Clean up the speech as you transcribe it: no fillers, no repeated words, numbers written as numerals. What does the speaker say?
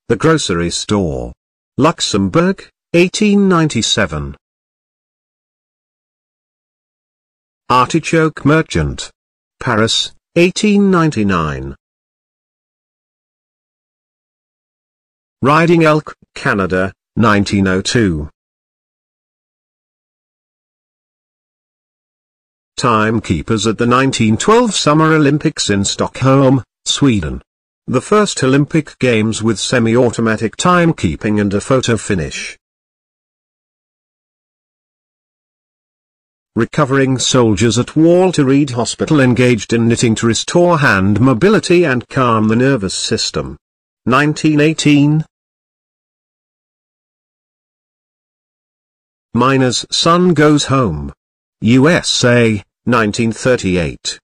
The grocery store. Luxembourg, 1897. Artichoke merchant. Paris, 1899. Riding elk, Canada, 1902. Timekeepers at the 1912 Summer Olympics in Stockholm, Sweden. The first Olympic Games with semi-automatic timekeeping and a photo finish. Recovering soldiers at Walter Reed Hospital engaged in knitting to restore hand mobility and calm the nervous system. 1918. Miner's son goes home. USA, 1938.